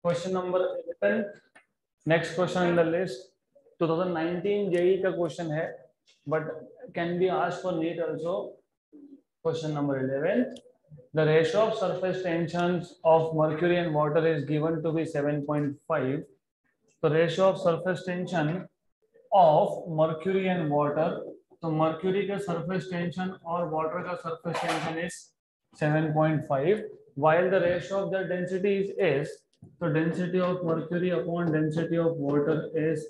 Question number 11. Next question in the list. 2019 JEE का question है, but can be asked for NEET also. Question number 11. The ratio of surface tensions of mercury and water is given to be 7.5. The ratio of surface tension of mercury and water. तो mercury का surface tension और water का surface tension is 7.5. While the ratio of their densities is, so density of mercury upon density of water is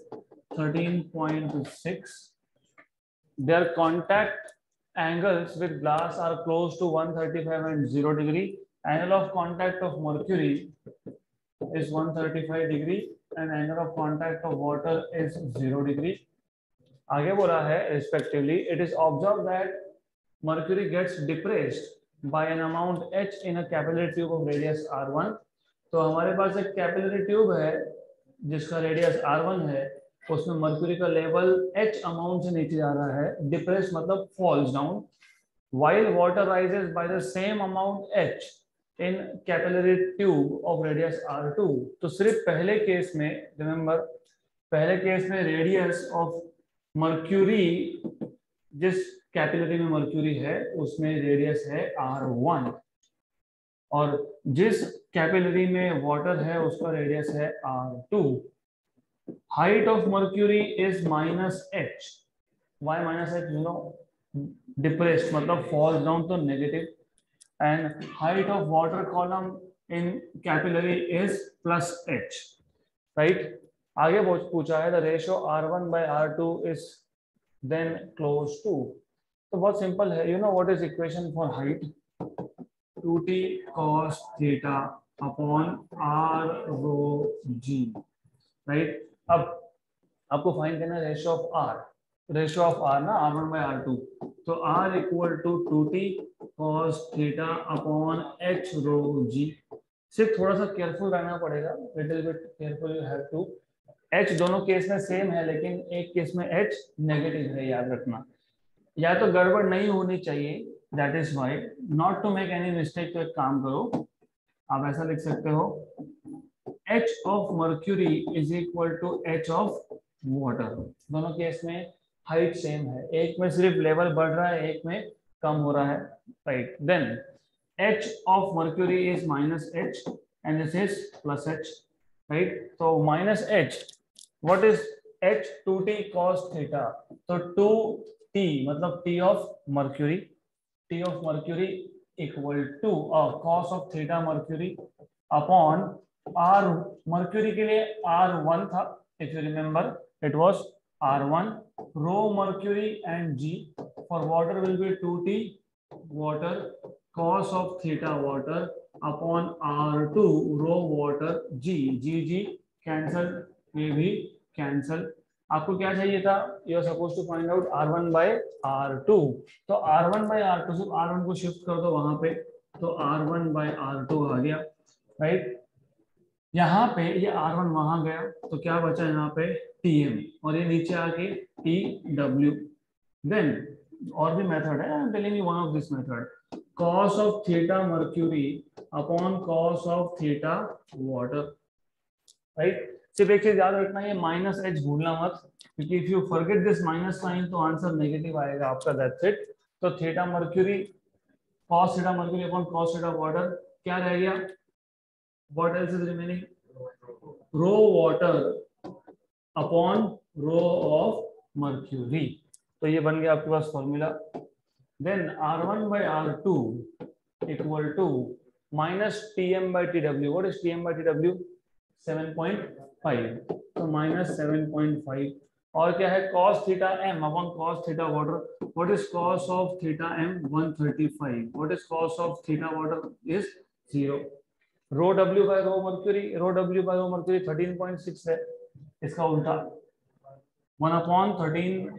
13.6. Their contact angles with glass are close to 135 and 0 degree. Angle of contact of mercury is 135 degree and angle of contact of water is 0 degree. आगे बोला है respectively, it is observed that mercury gets depressed by an amount h in a capillary tube of radius r1. तो हमारे पास एक capillary tube है जिसका radius r1 है, उसमें मर्क्यूरी का लेवल h अमाउंट से नीचे जा रहा है. डिप्रेस मतलब falls down. while water rises by the same amount h in capillary tube of radius r2. तो सिर्फ पहले केस में, रिमेंबर पहले केस में रेडियस ऑफ मर्क्यूरी, जिस कैपिलरी में मर्क्यूरी है उसमें रेडियस है r1 और जिस कैपिलरी में वाटर है उसका रेडियस है r2. Height of mercury is -h. Why -h? You know, depressed मतलब फॉल्स डाउन तो negative. And height of water column in capillary is +h. Right. आगे पूछा है the ratio r1/r2 is then close to. तो बहुत simple है. You know what is equation for height? 2t cos theta upon r rho g. Right. अब आपको find करना है ratio of r. Ratio of r ना r1/r2. तो r equal to 2t cos theta upon h rho g. सिर्फ थोड़ा सा careful रहना पड़ेगा, little bit careful you have to. h दोनों केस में सेम है लेकिन एक केस में h नेगेटिव है, याद रखना. या तो गड़बड़ नहीं होनी चाहिए, that is why. Not to make any mistake, तो एक काम करो, आप ऐसा लिख सकते हो h of mercury is equal to h of water. दोनों केस में हाइट सेम है, एक में सिर्फ लेवल बढ़ रहा है, एक में कम हो रहा है. Right. Then h of mercury is -h and this is +h. Right. तो -h, what is h? 2t cos theta. तो 2t मतलब t of mercury. t of mercury equal to cos of theta mercury upon r. Mercury के लिए r1 था, if you remember it was r1. Rho mercury and g. For water will be 2t water cos of theta water upon r2 rho water g. g cancel, ये भी cancel. आपको क्या चाहिए था? You are suppose to find out r1/r2. तो r1/r2, सिर्फ r1 को shift कर दो वहां पे, तो r1/r2 आ गया. राइट. यहाँ पे ये r1 वहां गया तो क्या बचा यहाँ पे? tm. और ये नीचे आके tw. देन और भी मेथड है, I am telling you one of this method. cos of theta mercury upon cos of theta water. Right. सिर्फ एक चीज याद रखना, ये -h भूलना मत, क्योंकि if you forget this minus sign तो आंसर नेगेटिव आएगा आपका. That's it. तो theta mercury, cos theta mercury upon cos theta water क्या रह गया? What else is remaining? Rho water upon rho of mercury. तो ये बन गया आपके पास formula. Then r1/r2 equal to -tm/tw. What is tm/tw? 7.5. तो -7.5. और क्या है? cos theta m upon cos theta water. What is cos of theta m? 135. What is cos of theta water? Is 0. Rho w by rho mercury, rho w by rho mercury 13.6 है, इसका उल्टा 1/13.6.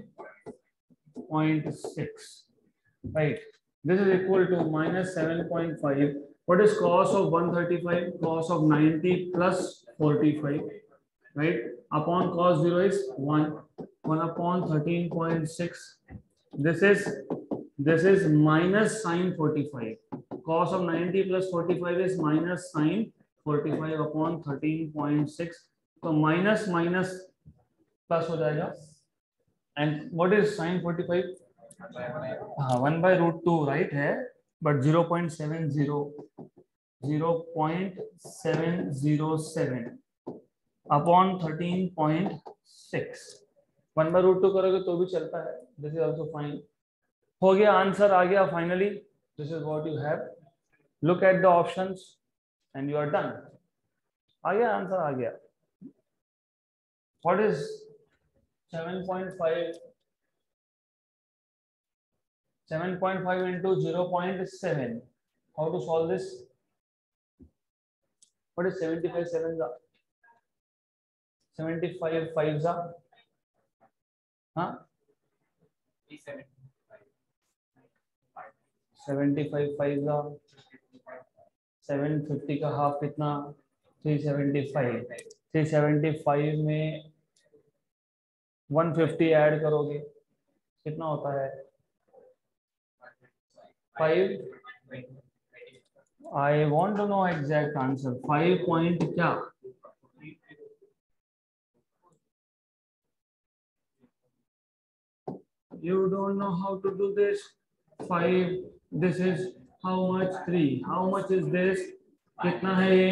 Right. This is equal to -7.5. What is cos of 135? Cos of 90 plus 45, right? Upon cos 0 is 1. 1/13.6. This is minus sin 45. Cos of 90 plus 45 is minus sin 45 upon 13.6, तो minus minus plus हो जाएगा। And what is sine 45? हाँ 1/√2 right है, but 0.707 upon 13.6 1/√2 करोगे तो भी चलता है। This is also fine. हो गया, आंसर आ गया finally. This is what you have. Look at the options and you are done. आ गया आंसर, आ गया। What is 7.5? 7.5 into 0.7. How to solve this? What is 75 sevens are? 75 fives are? Huh? 75 fives are? 750 का half कितना? 375। 375 में 150 add करोगे कितना होता है? 5। I want to know exact answer. 5 point क्या? You don't know how to do this. 5, this is how much? 3, how much is this? कितना है ये?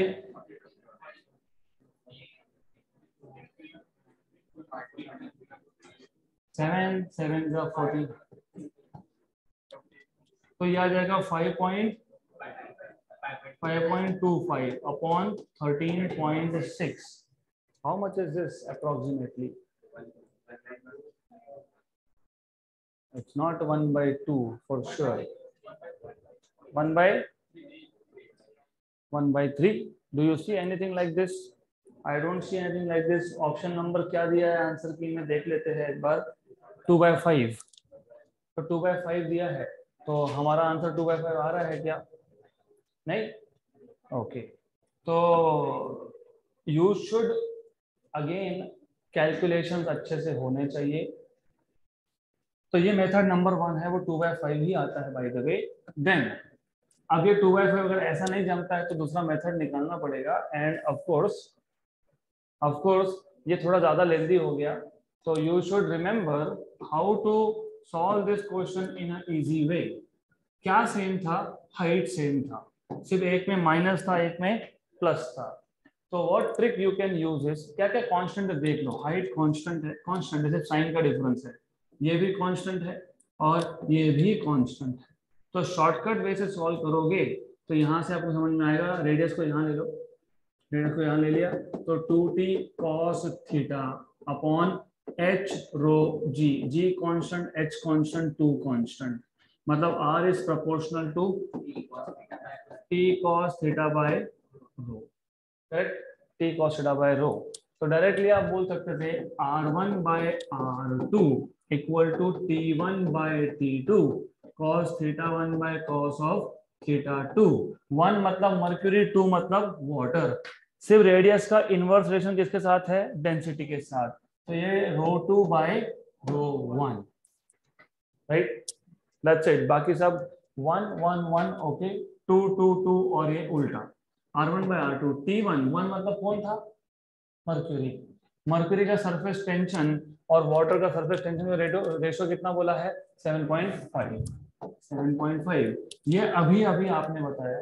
7 7 का 40, तो ये आ जाएगा 5.25 upon 13.6। How much is this approximately? It's not 1/2 for sure. 1/3. Do you see anything like this? I don't see anything like this. Option number क्या दिया है आंसर की में देख लेते हैं एक बार। 2/5, तो 2/5 दिया है, तो हमारा आंसर 2/5 आ रहा है क्या? नहीं। ओके, तो यू शुड अगेन कैलकुलेशंस अच्छे से होने चाहिए। तो ये मेथड नंबर 1 है, वो 2/5 ही आता है बाय द वे। देन अब ये 2/5 अगर ऐसा नहीं जमता है तो दूसरा मेथड निकालना पड़ेगा। एंड ऑफ कोर्स ये थोड़ा ज्यादा लेंदी हो गया, तो you should remember how to solve this question in a easy way. क्या सेम था? हाइट सेम था, सिर्फ एक में माइनस था एक में प्लस था। तो what trick you can use is, क्या क्या कांस्टेंट है देख लो। हाइट कांस्टेंट है, कांस्टेंट है, सिर्फ साइन का डिफरेंस है। ये भी कांस्टेंट है और ये भी कांस्टेंट है। तो शॉर्टकट वे से सॉल्व करोगे तो यहाँ से आपको समझ में आएगा। रेडियस को यहाँ ले लो, रेडियस को यहाँ ले लिया, तो 2t cos theta upon h rho g, g constant, h constant, 2 constant, मतलब r is proportional to t cos theta by rho. Correct? t cos theta by rho. तो डायरेक्टली आप बोल सकते थे r1 by r2 equal to t1 by t2 cos theta 1 by cos of theta 2। 1 मतलब mercury, 2 मतलब water. सिर्फ radius का inverse relation किसके साथ है? डेंसिटी के साथ। तो ये rho 2 by rho 1, right? That's it. बाकी सब 1 1 1 ओके, 2 2 2 और ये उल्टा। r1 बाय r2 t1, 1 मतलब कौन था? मर्क्यूरी। मर्क्यूरी का सरफेस टेंशन और वाटर का सरफेस टेंशन का रेशो कितना बोला है? 7.5। 7.5 ये अभी अभी आपने बताया।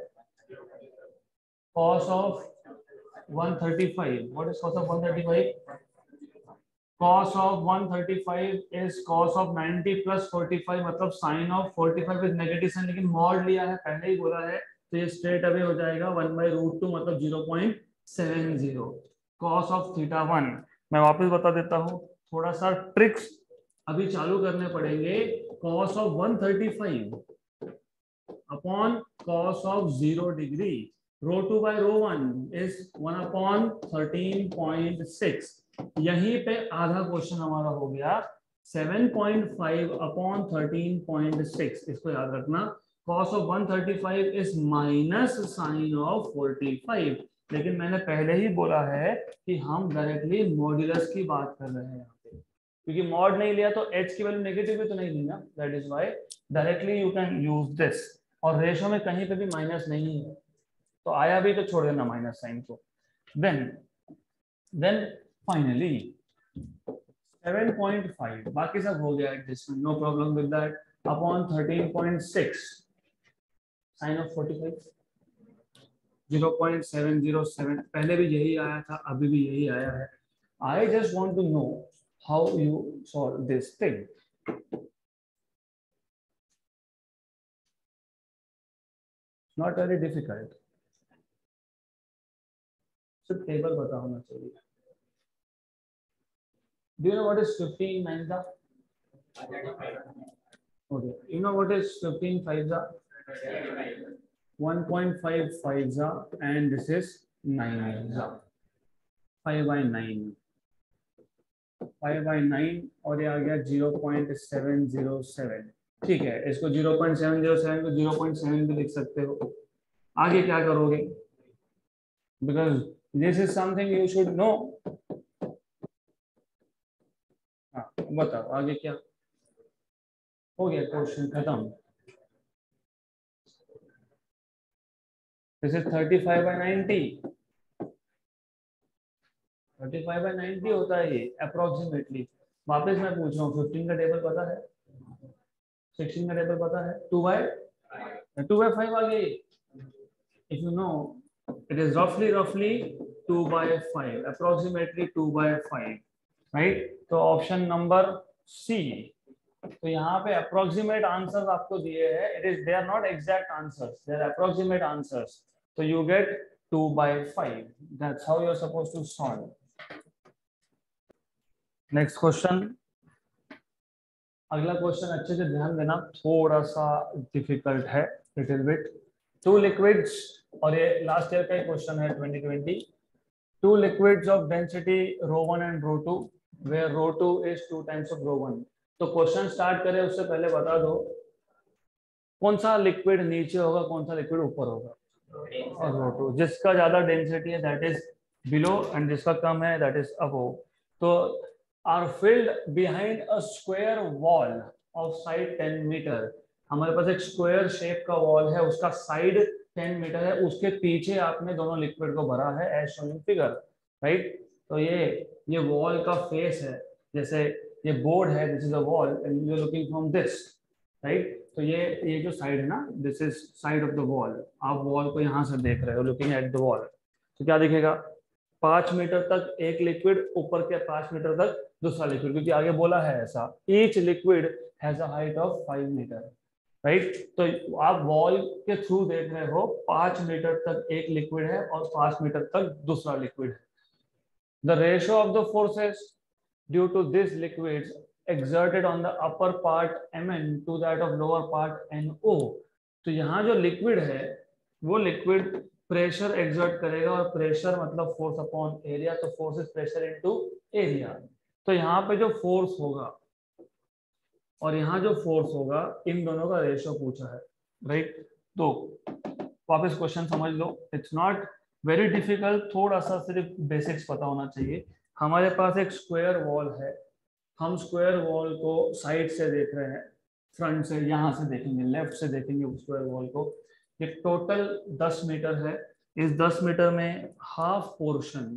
cos of 135, what is cos of 135? cos of 135 is cos of 90 plus 45, मतलब sin of 45 with negative sign, लेकिन मॉड लिया है, पहले ही बोला है, तो ये स्ट्रेट अवे हो जाएगा 1/√2 मतलब 0.70 cos of थीटा 1। मैं वापस बता देता हूँ, थोड़ा सा ट्रिक्स अभी चालू करने पड़ेंगे। cos of 135 upon cos of 0 degree, rho 2 by rho 1 is 1 upon 13.6। यहीं पे आधा क्वेश्चन हमारा हो गया। 7.5 अपॉन 13.6, इसको याद रखना। cos of 135 is minus sine of 45, लेकिन मैंने पहले ही बोला है कि हम डायरेक्टली मॉड्यूलस की बात कर रहे हैं यहाँ पे, क्योंकि मॉड नहीं लिया तो h की वैल्यू नेगेटिव भी तो नहीं ली ना। That is why directly you can use this. और रेशो में कहीं पे भी माइनस नहीं है, तो आया भी तो छोड़ देना माइनस साइन को। देन फाइनली 7.5 बाकी सब हो गया adjustment, no problem with that, upon 13.6 sine of 45 0.707, पहले भी यही आया था, अभी भी यही आया है। I just want to know how you solve this thing. Not very difficult. सिर्फ टेबल पता होना चाहिए। Do you know what is 15 9 जा? Okay. You know what is 15 5 जा? 1.55 जा, and this is 9 जा, 5/9, 5/9 और ये आ गया 0.707। ठीक है, इसको 0.707 को 0.7 भी लिख सकते हो। आगे क्या करोगे? Because this is something you should know. हाँ बताओ आगे क्या हो गया, क्वेश्चन खत्म। दिस इज 35/90, 35/90 होता है ये अप्रोक्सीमेटली। वापस मैं पूछ रहा हूँ, 15 का टेबल पता है, 16 का टेबल पता है, 2/5 आ गई। If you know, it is roughly 2/5, approximately 2/5, right? तो ऑप्शन नंबर सी। तो यहाँ पे अप्रोक्सीमेट आंसर्स आपको दिए हैं, it is they are not exact answers, they are approximate answers. तो you get 2/5, that's how you are supposed to solve. Next question, अगला question अच्छे से ध्यान देना, थोड़ा सा डिफिकल्ट है, लिटिल बिट। टू लिक्विड्स, और ये लास्ट ईयर का ही क्वेश्चन है 2020। Two liquids of density ρ1 and ρ2 where ρ2 is 2 times of ρ1। तो क्वेश्चन स्टार्ट करें उससे पहले बता दो कौन सा लिक्विड नीचे होगा, कौन सा लिक्विड ऊपर होगा। और ρ2, जिसका ज्यादा डेंसिटी है दैट इज बिलो एंड जिसका कम है दैट इज अबव। तो are filled behind a square wall of side 10 meter. हमारे पास एक स्क्वायर शेप का वॉल है, उसका साइड 10 मीटर है, उसके पीछे आपने दोनों लिक्विड को भरा है as shown in figure, right. तो ये वॉल का फेस है, जैसे ये बोर्ड है, this is a wall and you are looking from this, right. तो ये जो साइड है ना, this is side of the wall. आप वॉल को यहाँ से देख रहे हो, लुकिंग एट द वॉल। तो क्या दिखेगा, 5 मीटर तक एक लिक्विड, ऊपर के 5 मीटर तक दूसरा लिक्विड, क्योंकि आगे बोला है ऐसा, each liquid has a height of 5 meter, right. तो आप वॉल के थ्रू देख रहे हो, 5 मीटर तक एक लिक्विड है और 5 मीटर तक दूसरा लिक्विड है। The ratio of the forces due to this liquids exerted on the upper part Mn to that of lower part No। तो यहाँ जो लिक्विड है वो लिक्विड प्रेशर एक्सर्ट करेगा, और प्रेशर मतलब फोर्स अपॉन एरिया, तो force is pressure into area. तो यहाँ पे जो फोर्स होगा और यहाँ जो फोर्स होगा, इन दोनों का रेशियो पूछा है, राइट। तो वापस क्वेश्चन समझ लो, इट्स नॉट वेरी डिफिकल्ट, थोड़ा सा सिर्फ बेसिक्स पता होना चाहिए। हमारे पास एक स्क्वायर वॉल है, हम स्क्वायर वॉल को साइड से देख रहे हैं, फ्रंट से, यहाँ से देखेंगे, लेफ्ट से देखेंगे स्क्वायर वॉल को। ये टोटल 10 मीटर है, इस 10 मीटर में हाफ पोर्शन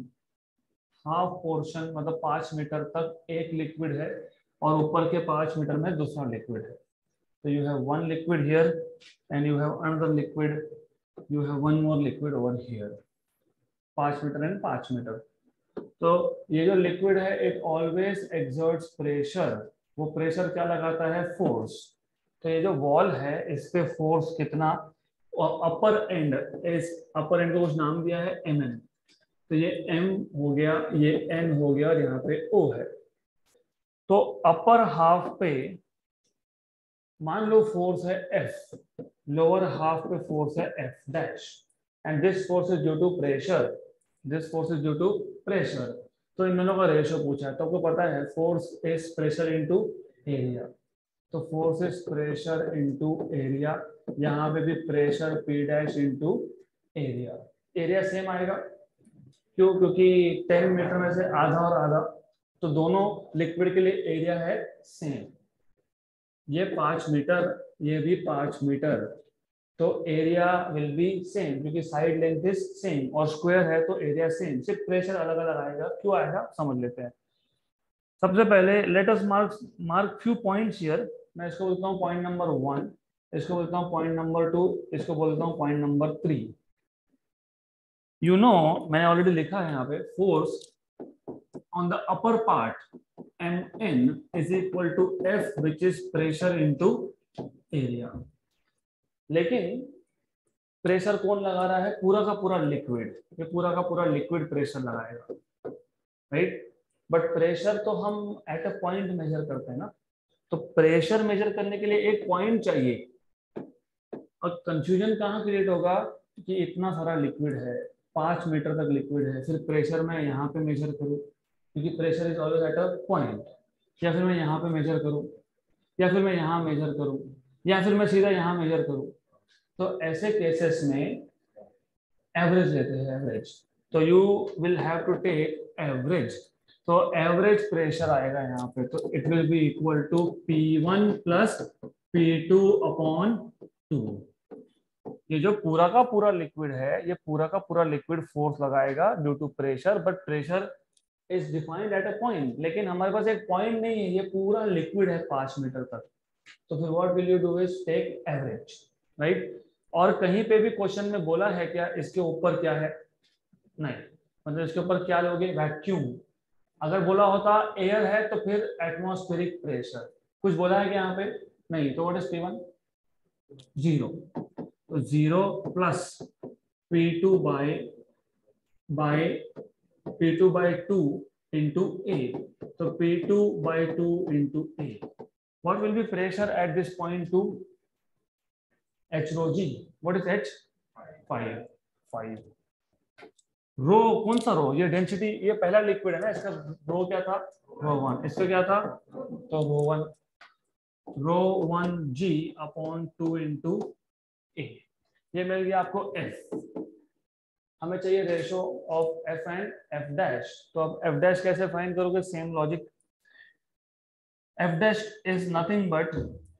मतलब 5 मीटर तक एक लिक्विड है, और ऊपर के 5 मीटर में दूसरा लिक्विड है। तो you have one liquid here and you have another liquid, you have one more liquid over here, 5 meter and 5 meter. तो ये जो लिक्विड है इट ऑलवेज एक्सर्ट्स प्रेशर, वो प्रेशर क्या लगाता है, फोर्स। तो ये जो वॉल है इस पे फोर्स कितना, और अपर एंड को कुछ नाम दिया है Mn। तो ये M हो गया, ये N हो गया, और यहाँ पे O है। तो अपर हाफ पे मान लो फोर्स है F, लोअर हाफ पे फोर्स है F dash, and this force is due to pressure, this force is due to pressure. तो इन दोनों का रेशियो पूछा है, तो आपको पता है force is pressure into area. तो force is pressure into area, यहाँ पे भी pressure P dash into area. Area same आएगा, क्यों, क्योंकि 10 मीटर में से आधा और आधा, तो दोनों लिक्विड के लिए एरिया है सेम। ये 5 मीटर, ये भी 5 मीटर, तो एरिया विल बी सेम, क्योंकि साइड लेंथ इज सेम और स्क्वायर है तो एरिया सेम, सिर्फ प्रेशर अलग अलग आएगा। क्यों आएगा समझ लेते हैं। सबसे पहले let us mark few points here. मैं इसको बोलता हूँ पॉइंट नंबर 1, इसको बोलता हूँ पॉइंट नंबर 2, इसको बोलता हूँ पॉइंट नंबर 3। मैंने ऑलरेडी लिखा है यहाँ पे, force on the upper part Mn is equal to F which is pressure into area। लेकिन प्रेशर कौन लगा रहा है? पूरा का पूरा लिक्विड, ये पूरा का पूरा लिक्विड प्रेशर लगाएगा, राइट। बट प्रेशर तो हम एट अ पॉइंट मेजर करते हैं ना, तो प्रेशर मेजर करने के लिए एक पॉइंट चाहिए। और कंफ्यूजन कहाँ क्रिएट होगा कि इतना सारा लिक्विड है, 5 मीटर तक लिक्विड है, फिर प्रेशर मैं यहाँ पे मेजर करूँ, क्योंकि pressure is always at a point, या फिर मैं यहाँ पे मेजर करूँ, या फिर मैं यहाँ मेजर करूँ, या फिर मैं सीधा यहाँ मेजर करूँ। तो ऐसे केसेस में एवरेज लेते हैं, एवरेज। तो you will have to take average. तो एवरेज प्रेशर आएगा यहाँ पे, तो it will be equal to P1 plus P2 upon 2। ये जो पूरा का पूरा लिक्विड है, ये पूरा का पूरा लिक्विड फोर्स लगाएगा due to pressure, but pressure is defined at a point. लेकिन हमारे पास एक पॉइंट नहीं है, ये पूरा लिक्विड है 5 मीटर तक। तो फिर what will you do is take average, right. और कहीं पे भी क्वेश्चन में बोला है क्या इसके ऊपर क्या है? नहीं, मतलब इसके ऊपर क्या लोगे? वैक्यूम। अगर बोला होता एयर है तो फिर एटमॉस्फेरिक प्रेशर। कुछ बोला है क्या यहाँ पे? नहीं। तो व्हाट इज P1? 0। तो 0 plus P2 bye 2 into A। तो P2 by 2 into A। What will be pressure at this point to H rho G? What is H? 5। रो कौन सा रो? ये डेंसिटी, ये पहला लिक्विड है ना, इसका रो क्या था? रो 1। इसका क्या था? तो rho 1 G upon 2 into A। ये मिल गया आपको F। हमें चाहिए ratio of F and F dash. तो अब F डैश कैसे फाइंड करोगे? Same logic. F dash is nothing but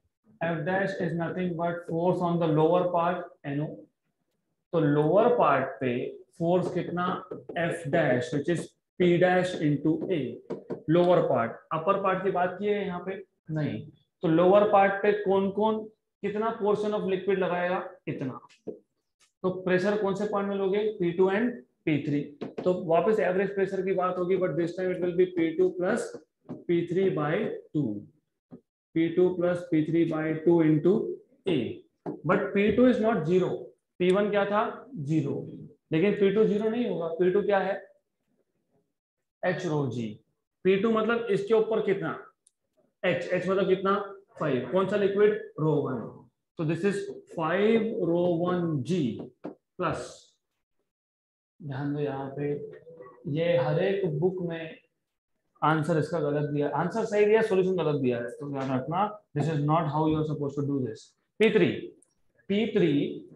force on the lower part NO। तो लोअर पार्ट पे फोर्स कितना? F dash which is P dash into A। Lower part, upper part की बात की है यहाँ पे? नहीं। तो लोअर पार्ट पे कौन कौन कितना पोर्शन ऑफ लिक्विड लगाएगा? इतना। तो प्रेशर कौन से पॉइंट में लोगे? P2 and P3। तो वापस एवरेज प्रेशर की बात होगी, but this time it will be P2 plus P3 by 2। P2 plus P3 by 2 into A। But P2 is not 0। P1 क्या था? 0। लेकिन P2 0 नहीं होगा। P2 क्या है? H rho G। P2 मतलब इसके ऊपर कितना? H मतलब कितना? 5। कौन सा लिक्विड? रो 1। तो this is 5 rho 1 G plus, ध्यान दो यहाँ पे, ये हर एक बुक में आंसर इसका गलत दिया, आंसर सही दिया, सॉल्यूशन गलत दिया है, तो ध्यान रखना, this is not how you are supposed to do this. P3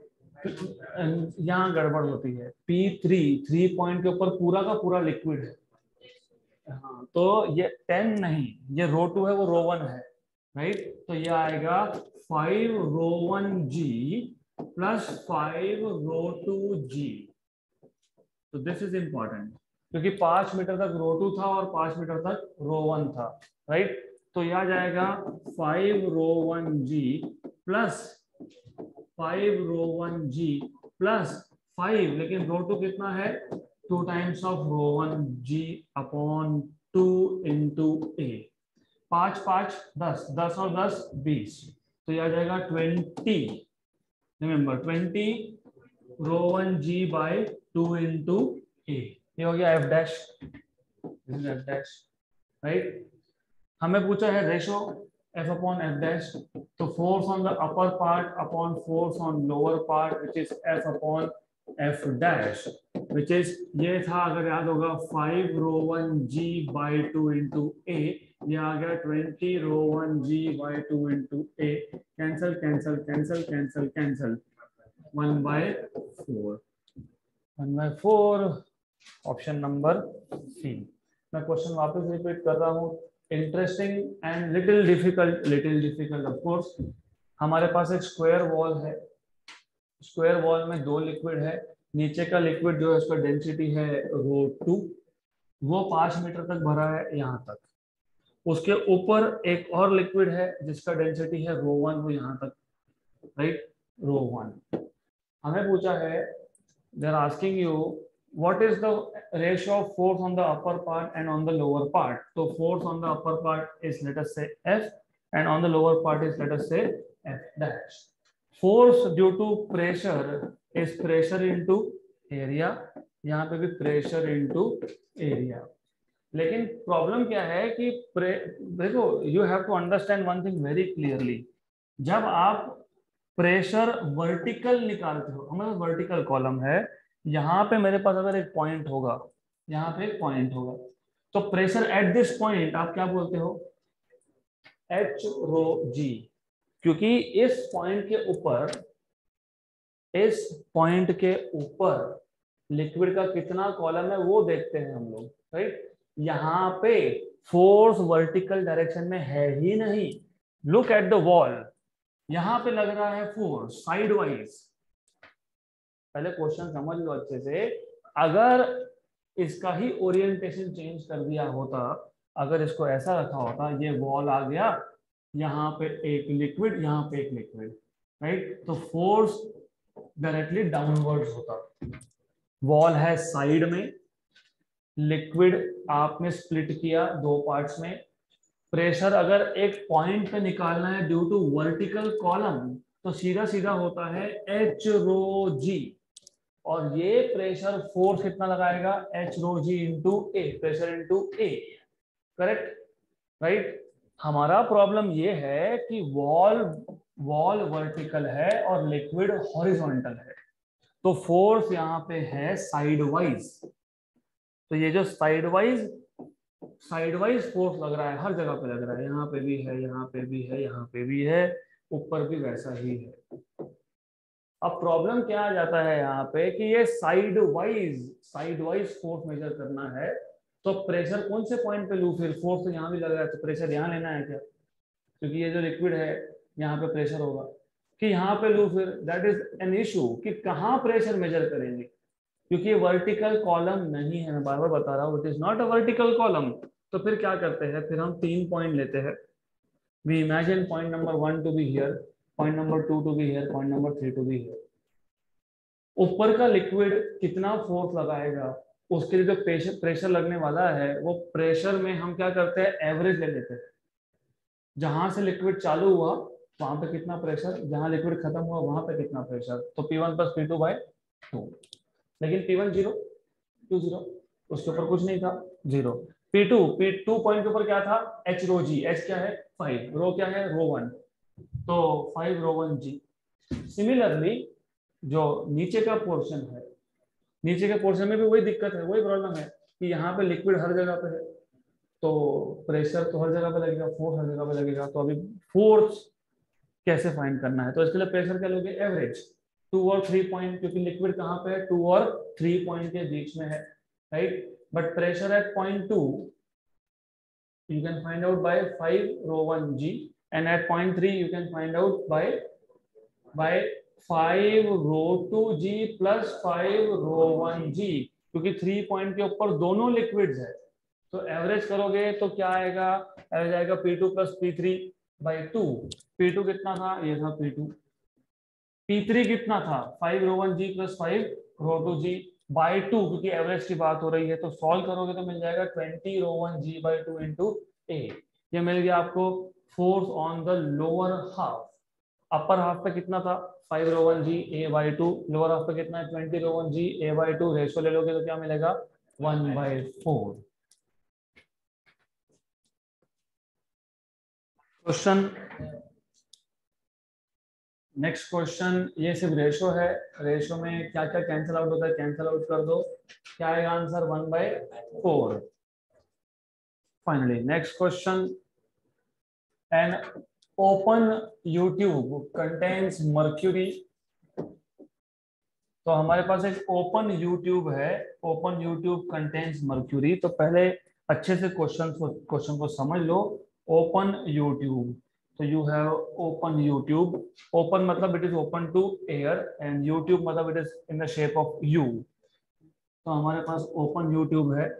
यहाँ गड़बड़ होती है। P3 3 पॉइंट के ऊपर पूरा का पूरा लिक्विड है। हाँ, तो ये 10 नहीं, ये रो 2 है, वो रो 1 है, राइट। तो ये आएगा 5 rho 1 G plus 5 rho 2 G। तो दिस इज इंपॉर्टेंट, क्योंकि 5 मीटर तक रो 2 था और 5 मीटर तक रो 1 था, राइट। तो यह आ जाएगा 5 rho 1 G plus 5 rho 1 G plus 5, लेकिन रो 2 कितना है? 2 times of rho 1 G upon 2 into A। 5 5 10, 10 और 10 20। तो यह आ जाएगा 20, remember 20 rho 1 G by 2 into A। ये हो गया F डैश, राइट। हमें पूछा है ratio F upon F dash. तो force on the upper part upon force on lower part which is F upon F dash, which is, ये था अगर याद होगा 5 rho 1 G by 2 into A। ये आ गया 20 rho 1 G by 2 into A। Cancel cancel cancel cancel cancel, 1/4। 1/4 option number C. मैं question वापस रिपीट कर रहा हूँ, interesting and little difficult of course. हमारे पास एक स्क्वायर वॉल है, स्क्वायर वॉल में 2 लिक्विड है, नीचे का लिक्विड जो है उसका डेंसिटी है ρ2, वो 5 मीटर तक भरा है यहाँ तक। उसके ऊपर एक और लिक्विड है जिसका डेंसिटी है ρ1, वो यहाँ तक, राइट, ρ1। हमें पूछा है, they are asking you what is the ratio of force on the upper part and on the lower part. So force on the upper part is, let us say, F, and on the lower part is, let us say, F dash. Force due to pressure is pressure into area, यहाँ पे भी pressure into area। लेकिन problem क्या है कि देखो, you have to understand one thing very clearly। जब आप प्रेशर वर्टिकल निकालते हो, हमारा वर्टिकल कॉलम है, यहाँ पे मेरे पास अगर एक पॉइंट होगा, यहाँ पे एक पॉइंट होगा, तो प्रेशर एट दिस पॉइंट आप क्या बोलते हो, एच रो जी। क्योंकि इस पॉइंट के ऊपर लिक्विड का कितना कॉलम है वो देखते हैं हम लोग, राइट। यहाँ पे फोर्स वर्टिकल डायरेक्शन में है ही नहीं। लुक एट द वॉल, यहाँ पे लग रहा है फोर्स साइड वाइज। पहले क्वेश्चन समझ लो अच्छे से। अगर इसका ही ओरिएंटेशन चेंज कर दिया होता, अगर इसको ऐसा रखा होता, ये वॉल आ गया, यहाँ पे एक लिक्विड, यहाँ पे एक लिक्विड, राइट, तो फोर्स डायरेक्टली डाउनवर्ड्स होता। वॉल है साइड में, लिक्विड आपने स्प्लिट किया 2 पार्ट्स में, प्रेशर अगर एक पॉइंट पे निकालना है ड्यू टू वर्टिकल कॉलम, तो सीधा सीधा होता है एच रो जी, और ये प्रेशर फोर्स कितना लगाएगा, H rho G into A, pressure into A, correct, right. हमारा प्रॉब्लम ये है कि वॉल वर्टिकल है और लिक्विड हॉरिजॉन्टल है, तो फोर्स यहाँ पे है साइड वाइज। तो ये जो साइड वाइज फोर्स लग रहा है, हर जगह पे लग रहा है, यहाँ पे भी है, यहाँ पे भी है, यहाँ पे भी है, ऊपर भी वैसा ही है। अब प्रॉब्लम क्या आ जाता है यहाँ पे कि ये साइड वाइज फोर्स मेजर करना है, तो प्रेशर कौन से पॉइंट पे लूं फिर? फोर्स तो यहाँ भी लग रहा है, तो प्रेशर यहाँ लेना है क्या? क्योंकि ये जो लिक्विड है यहाँ पे प्रेशर होगा, कि यहाँ पे लूं फिर? दैट इज एन इशू कि कहाँ प्रेशर मेजर करेंगे, क्योंकि ये वर्टिकल कॉलम नहीं है। मैं बार बार बता रहा हूँ, it is not a vertical column. तो फिर क्या करते हैं, फिर हम 3 पॉइंट लेते हैं। We imagine point number 1 to be here, point number 2 to be here, point number 3 to be here. ऊपर का लिक्विड कितना फोर्स लगाएगा, उसके लिए जो प्रेशर लगने वाला है, वो प्रेशर में हम क्या करते हैं, एवरेज ले लेते हैं। जहां से लिक्विड चालू हुआ वहां पे कितना प्रेशर, जहां लिक्विड खत्म हुआ वहां पे कितना प्रेशर, तो P1 प्लस P2 बाय 2। लेकिन P1 0, Q 0, उसके ऊपर कुछ नहीं था, 0। P2 पॉइंट के ऊपर क्या था, एच रो जी, एच क्या है 5, रो क्या है ρ1, तो 5 ρ1 जी। सिमिलरली जो नीचे का पोर्शन है, नीचे के पोर्शन में भी वही दिक्कत है, वही प्रॉब्लम है कि यहाँ पे लिक्विड हर जगह पे है, तो प्रेशर तो हर जगह पे लगेगा, फोर्स हर जगह पे लगेगा। तो अभी फोर्स कैसे फाइंड करना है, तो इसके लिए प्रेशर क्या लोगे, एवरेज 2 और 3 पॉइंट, क्योंकि लिक्विड कहाँ पे है, 2 और 3 पॉइंट के बीच में है, right. But pressure at point 2 you can find out by 5 ρ1 g, and at point 3 you can find out by 5 ρ2 g plus 5 ρ1 g, क्योंकि 3 पॉइंट के ऊपर दोनों लिक्विड्स है। तो एवरेज करोगे तो क्या आएगा, एवरेज आएगा P2 plus P3 by 2। P2 कितना था, ये था P2। P3 कितना था, 5 ρ1 g प्लस 5 ρ2 g बाई 2, क्योंकि एवरेज की बात हो रही है। तो सॉल्व करोगे तो मिल जाएगा 20 ρ1 g बाई 2 इंटू ए। ये मिल गया आपको force on the lower half. Upper half पे कितना था, 5 ρ1 g a by 2, lower half पे कितना है, 20 ρ1 g a बाई 2, रेशियो ले लोगे तो क्या मिलेगा, 1/4। क्वेश्चन, नेक्स्ट क्वेश्चन, ये सिर्फ रेशो है, रेशो में क्या क्या कैंसिल आउट होता है, कैंसिल आउट कर दो, क्या आएगा answer, 1/4। Finally next question, an open U tube contains mercury. तो हमारे पास एक ओपन यूट्यूब है, ओपन यूट्यूब कंटेन्स मर्क्यूरी। तो पहले अच्छे से क्वेश्चन को समझ लो। ओपन यूट्यूब, तो you have open U tube, open मतलब it is open to air and U tube मतलब it is in the shape of U. तो हमारे पास ओपन यूट्यूब है।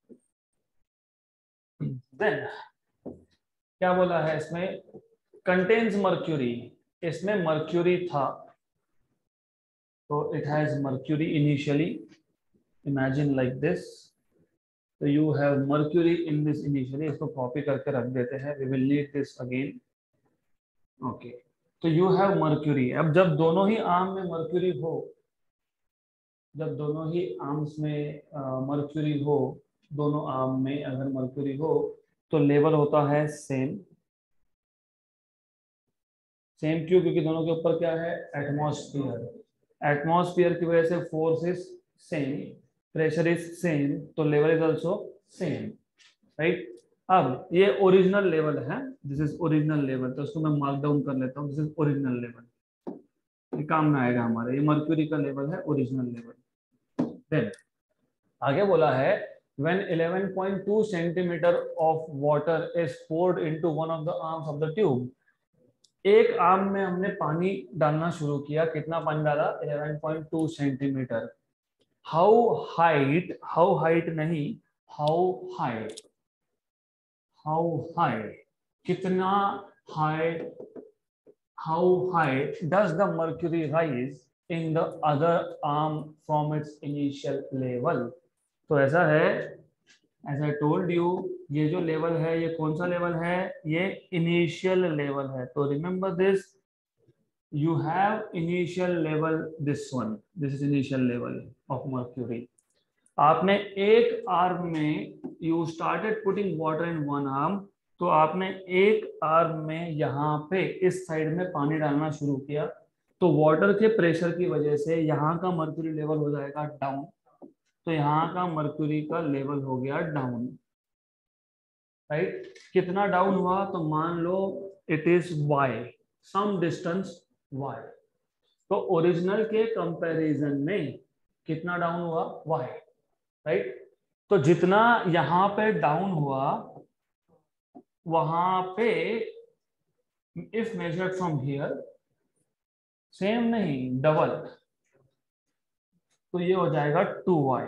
देन क्या बोला है इसमें, कंटेन्स मर्क्यूरी, इसमें मर्क्यूरी था, तो it has mercury initially, imagine like this. तो you have mercury in this initially, इसको कॉपी करके रख देते हैं, we will need this again. Okay, तो यू हैव मर्क्यूरी। अब जब दोनों ही आर्म में मर्क्यूरी हो, जब दोनों ही आर्म्स में मर्क्यूरी हो, दोनों आर्म में अगर मर्क्यूरी हो तो लेवल होता है सेम। सेम क्यों? क्योंकि दोनों के ऊपर क्या है, एटमॉस्फेयर। एटमॉस्फेयर की वजह से force is same, pressure is same, तो level is also same, right. अब ये ओरिजिनल लेवल है, दिस इज ओरिजिनल लेवल, तो उसको मैं मार्क डाउन कर लेता हूँ, दिस इज ओरिजिनल लेवल, ये काम में आएगा हमारे, ये मर्क्यूरी का लेवल है, ओरिजिनल लेवल। देन आगे बोला है when 11.2 centimeter of water is poured into one of the arms of the tube, एक आर्म में हमने पानी डालना शुरू किया, कितना पानी डाला, 11.2 सेंटीमीटर। हाउ हाइट नहीं, हाउ हाई, हाउ हाई, कितना high, how high does the mercury rise in the other arm from its initial level. तो ऐसा है, एज आई टोल्ड यू, ये जो लेवल है ये कौन सा लेवल है, ये इनिशियल लेवल है। तो remember this, you have initial level, this one, this is initial level of mercury। आपने एक आर्म में you started putting water in one arm, तो आपने एक आर्म में यहाँ पे इस साइड में पानी डालना शुरू किया, तो वाटर के प्रेशर की वजह से यहाँ का मर्क्यूरी लेवल हो जाएगा डाउन, तो यहाँ का मर्क्यूरी का लेवल हो गया डाउन, राइट। कितना डाउन हुआ, तो मान लो it is y, some distance y, तो ओरिजिनल के कंपैरिजन में कितना डाउन हुआ, y, राइट। तो जितना यहां पे डाउन हुआ, वहां पे if measured from here, same नहीं डबल, तो ये हो जाएगा 2y।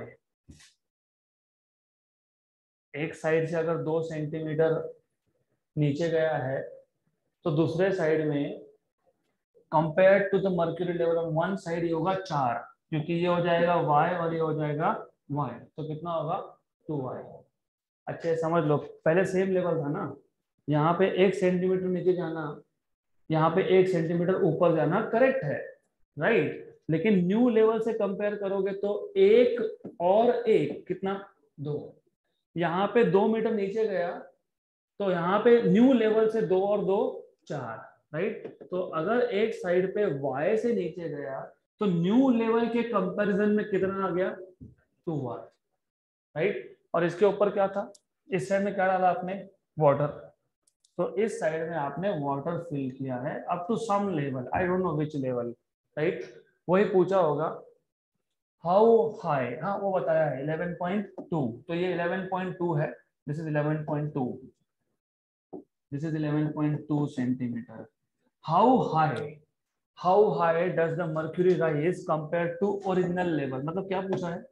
एक साइड से अगर 2 सेंटीमीटर नीचे गया है, तो दूसरे साइड में compare to the mercury level on one side ये होगा 4, क्योंकि ये हो जाएगा y और ये हो जाएगा y, तो कितना होगा 2y। अच्छे समझ लो, पहले सेम लेवल था ना, यहाँ पे 1 सेंटीमीटर नीचे जाना, यहाँ पे 1 सेंटीमीटर ऊपर जाना करेक्ट है, राइट। लेकिन न्यू लेवल से कंपेयर करोगे तो 1 और 1 कितना, 2, यहाँ पे 2 मीटर नीचे गया, तो यहाँ पे न्यू लेवल से 2 और 2 4, राइट। तो अगर एक साइड पे y से नीचे गया, तो न्यू लेवल के कंपैरिजन में कितना आ गया, 2y, राइट। और इसके ऊपर क्या था, इस साइड में क्या डाला आपने, वाटर, तो इस साइड में आपने वाटर फिल किया है up to some level, I don't know which level, right. वही पूछा होगा हाउ हाई, हाँ वो बताया है 11.2, तो ये 11.2 है, this is 11.2, this is 11.2 centimeter। how high does the mercury rise compared to original level, मतलब क्या पूछा है,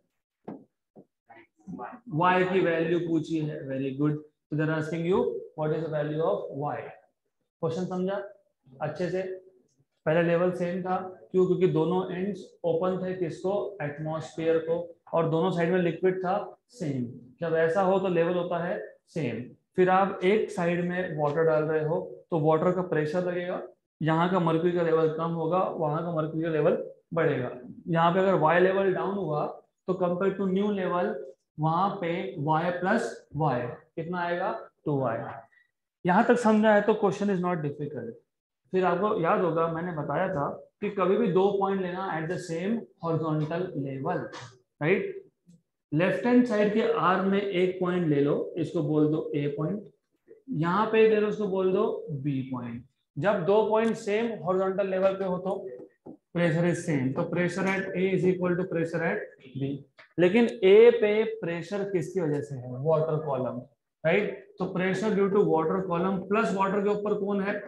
y की वैल्यू पूछी है, very good. so they are asking you what is the value of y। Question समझा अच्छे से। पहले लेवल सेम था, क्यों, क्योंकि दोनों एंड्स ओपन थे, किसको, एटमॉस्फेयर को, और दोनों साइड में लिक्विड था सेम। जब ऐसा हो तो लेवल होता है सेम। फिर आप एक साइड में वाटर डाल रहे हो, तो वाटर का प्रेशर लगेगा, यहाँ का मर्क्यूरी का लेवल कम होगा, वहां का मर्क्यूरी का लेवल बढ़ेगा। यहाँ पे अगर वाई लेवल डाउन हुआ, तो कंपेयर टू न्यू लेवल, वहां पे y प्लस वाई कितना आएगा, 2y। यहां तक समझा है तो क्वेश्चन इज नॉट डिफिकल्ट। फिर आपको याद होगा मैंने बताया था कि कभी भी 2 पॉइंट लेना at the same horizontal level, right. Left hand side के आर्म में एक पॉइंट ले लो, इसको बोल दो ए पॉइंट, यहाँ पे ले लो, इसको बोल दो बी पॉइंट। जब 2 पॉइंट सेम हॉरिजॉन्टल लेवल पे हो तो प्रेशर इज सेम, तो pressure at A is equal to pressure at B. लेकिन ए पे प्रेशर किसकी वजह से है, वाटर कॉलम, राइट। तो pressure due to water column plus water के ऊपर कौन है,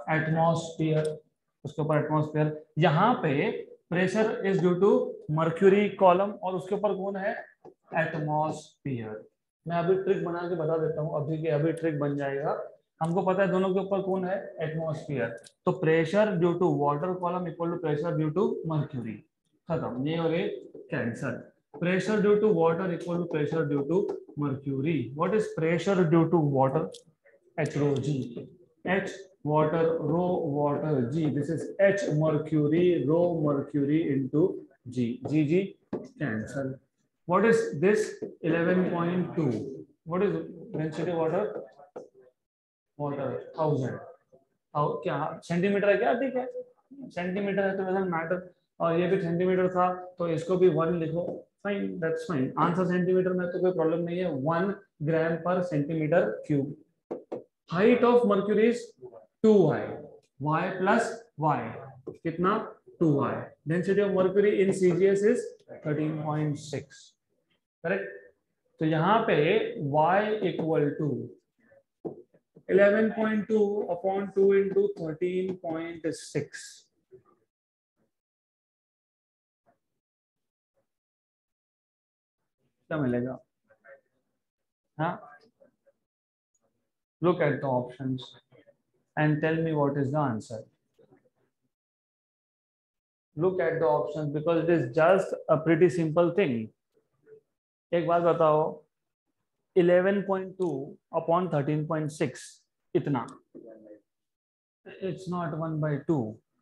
एटमॉस्फेयर, उसके ऊपर एटमॉस्फेयर। यहाँ पे pressure is due to mercury column और उसके ऊपर कौन है, एटमॉस्फेयर। मैं अभी ट्रिक बना के बता देता हूँ, अभी के अभी ट्रिक बन जाएगा। हमको पता है दोनों के ऊपर कौन है, एटमॉस्फेयर। तो pressure due to water column equal to pressure due to mercury, खत्म, ये हो गए cancel. Pressure due to water equal to pressure due to mercury. What is pressure due to water, H rho G, H water rho water G, this is H mercury rho mercury into G, G cancel. What is this 11.2, what is density water, water 1000, क्या centimetre है क्या, ठीक है centimetre है तो doesn't matter, और ये भी सेंटीमीटर था तो इसको भी 1 लिखो, fine, that's fine, answer centimetre में तो कोई प्रॉब्लम नहीं है, 1 ग्राम पर centimetre cube. Height of mercury is 2y, y plus y, कितना 2y. Density of mercury in CGS is 13.6, correct? तो यहाँ पे y equal to 11.2 upon 2 into 13.6, क्या मिलेगा? हाँ, look at the options and tell me what is the answer. Look at the options because it is just a pretty simple thing. एक बात बताओ, 11.2 upon 13.6 इतना, it's not 1/2.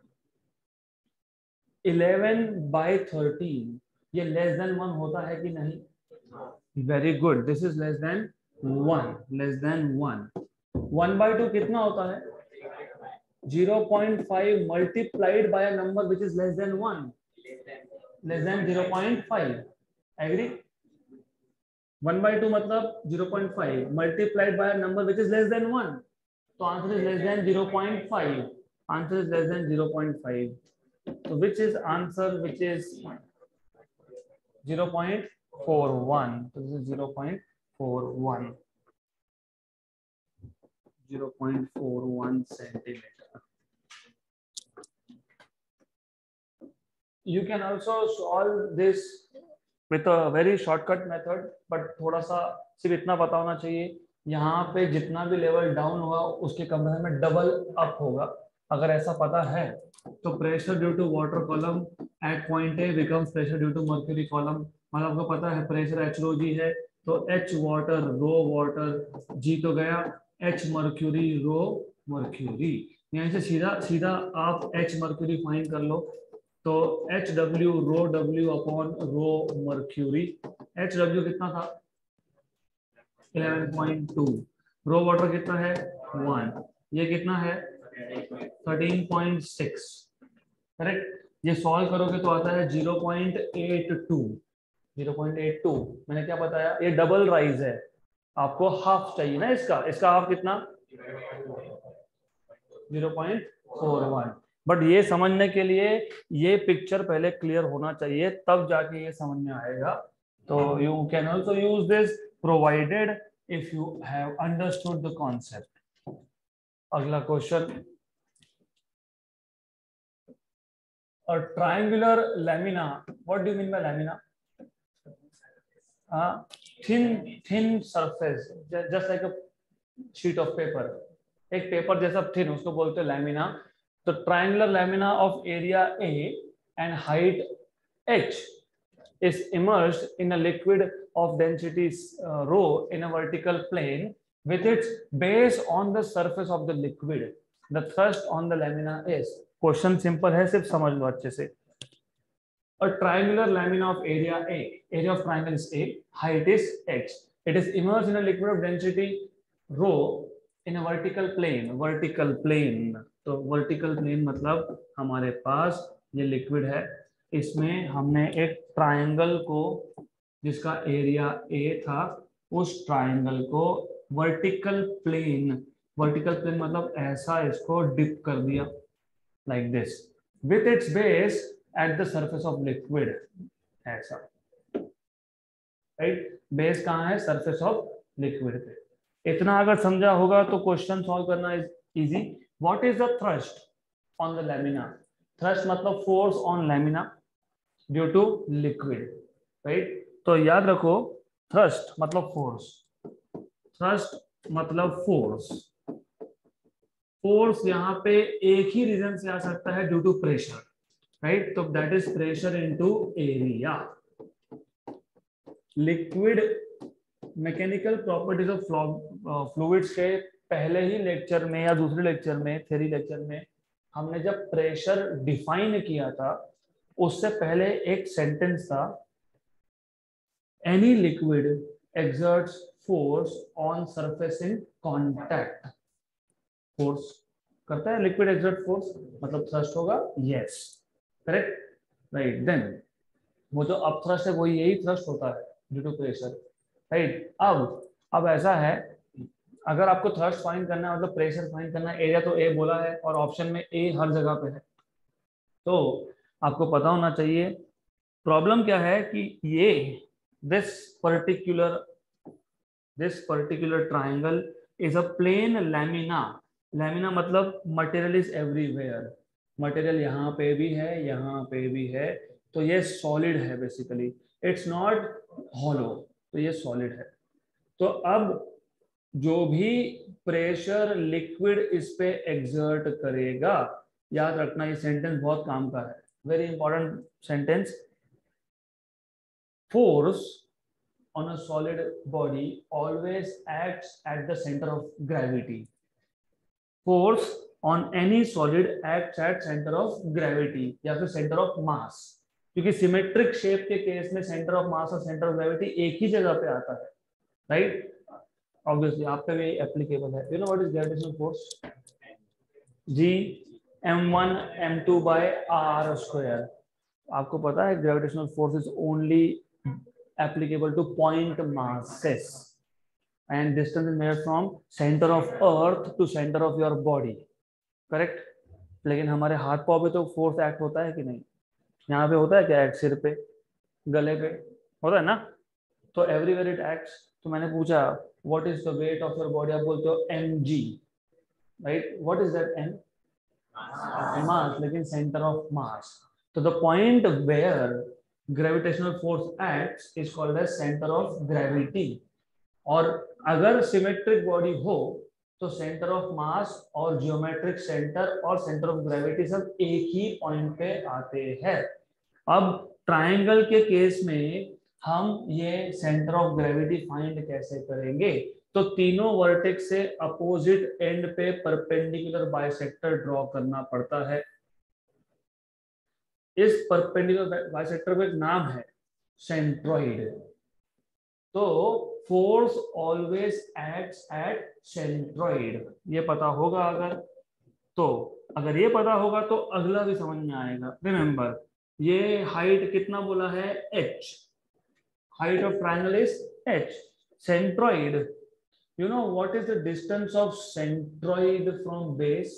11 by 13 ये less than 1 होता है कि नहीं? Very good, this is less than 1, less than 1. 1/2 कितना होता है? 0.5 multiplied by a number which is less than 1, less than 0.5. Agree? 1/2 मतलब 0.5 multiplied by a number which is less than 1. So answer is less than 0.5. Answer is less than 0.5. So which is answer, which is 0.41. So this is 0.41. 0.41 centimeter. You can also solve this with a very shortcut method, but थोड़ा सा सिर्फ इतना पता होना चाहिए, यहाँ पे जितना भी लेवल डाउन होगा उसके कंपेयर में डबल अप होगा। अगर ऐसा पता है तो pressure due to water column at point A becomes pressure due to mercury column. मतलब आपको पता है प्रेशर H रो जी है तो H water rho water G तो गया, H मर्क्यूरी रो मर्क्यूरी। यहाँ से सीधा सीधा आप H मर्क्यूरी फाइंड कर लो तो H W rho W upon rho mercury. H W कितना था 11.2, रो वाटर कितना है 1, ये कितना है 13.6, करेक्ट। ये सॉल्व करोगे तो आता है 0.82, 0.82। मैंने क्या बताया, ये डबल राइज है, आपको हाफ चाहिए ना इसका, इसका हाफ कितना 0.41। बट ये समझने के लिए ये पिक्चर पहले क्लियर होना चाहिए तब जाके ये समझ में आएगा। तो you can also use this provided if you have understood the concept. अगला question, a triangular lamina, what do you mean by lamina? Thin surface, just like a sheet of paper, एक पेपर जैसा thin, उसको बोलते हैं lamina. तो triangular lamina of area A and height H is immersed in a liquid of density rho in a vertical plane with its base on the surface of the liquid. The thrust on the lamina is, question simple है, सिर्फ समझ लो अच्छे से। A triangular lamina of area A, area of triangle is A, height is H. It is immersed in a liquid of density rho in a vertical plane, vertical plane। तो vertical plane मतलब हमारे पास ये liquid है, इसमें हमने एक triangle को जिसका एरिया A था उस ट्रायंगल को वर्टिकल प्लेन, वर्टिकल प्लेन मतलब ऐसा इसको डिप कर दिया like this with its base at the surface of liquid, ऐसा, राइट। बेस कहाँ है, सरफेस ऑफ लिक्विड पे। इतना अगर समझा होगा तो क्वेश्चन सॉल्व करना is easy. What is the thrust on the lamina? Thrust मतलब force on lamina due to liquid, right? तो याद रखो, थ्रस्ट मतलब फोर्स, थ्रस्ट मतलब फोर्स। फोर्स यहाँ पे एक ही रीजन से आ सकता है, ड्यू टू प्रेशर, राइट? तो that is pressure into area. Liquid mechanical properties of fluids के पहले ही लेक्चर में या दूसरे लेक्चर में, थ्योरी लेक्चर में, हमने जब प्रेशर डिफाइन किया था, उससे पहले एक सेंटेंस था, any liquid exerts force on surface in contact। Force करता है लिक्विड, exert force मतलब थ्रस्ट होगा, यस, करेक्ट, राइट। देन वो जो अप थ्रस्ट है वो यही थ्रस्ट होता है ड्यू टू प्रेशर, राइट। अब ऐसा है, अगर आपको थ्रस्ट फाइंड करना है मतलब प्रेशर फाइंड करना है, एरिया तो ए बोला है और ऑप्शन में ए हर जगह पे है, तो आपको पता होना चाहिए। प्रॉब्लम क्या है कि ये this particular triangle is a plain lamina। Lamina मतलब मटेरियल इज एवरीवेयर, मटेरियल यहाँ पे भी है, यहाँ पे भी है, तो ये सॉलिड है बेसिकली, इट्स नॉट हॉलो, तो ये सॉलिड है। तो अब जो भी प्रेशर लिक्विड इस पे एग्जर्ट करेगा, याद रखना ये सेंटेंस बहुत काम का है, very important sentence. Force on a solid body always acts at the center of gravity। Force on any solid acts at center of gravity या फिर center of mass, क्योंकि सिमेट्रिक शेप के केस में centre of mass और centre of gravity एक ही जगह पे आता है, राइट? ऑब्वियसली आप पे भी एप्लीकेबल है। You know what is gravitational force? G m1 m2 by r square। आपको पता है gravitational force is only applicable to point masses and distance is measured from center of earth to center of your body, correct? लेकिन हमारे हाथ पाँव पे तो force act होता है कि नहीं? यहाँ पे होता है क्या एक्ट? सिर पे, गले पे होता है ना, तो एवरीवेयर इट एक्ट्स। तो मैंने पूछा what is the weight of your body, आप बोलते हो mg, right? What is that? m mass, लेकिन सेंटर ऑफ मास। तो the point where gravitational force acts is called as center of gravity। और अगर सिमेट्रिक बॉडी हो तो centre of mass और जियोमेट्रिक सेंटर और सेंटर ऑफ ग्रेविटी सब एक ही पॉइंट पे आते हैं। अब ट्रायंगल के केस में हम ये सेंटर ऑफ ग्रेविटी फाइंड कैसे करेंगे? तो तीनों वर्टेक्स से अपोजिट एंड पे परपेंडिकुलर बाइसेक्टर ड्रॉ करना पड़ता है। इस परपेंडिकुलर बाइसेक्टर का एक नाम है सेंट्रोइड। तो force always acts at centroid, ये पता होगा अगर, तो अगर ये पता होगा तो अगला भी समझ में आएगा। रिमेंबर, ये हाइट कितना बोला है? h, height of triangle is h। Centroid, you know what is the distance of centroid from base?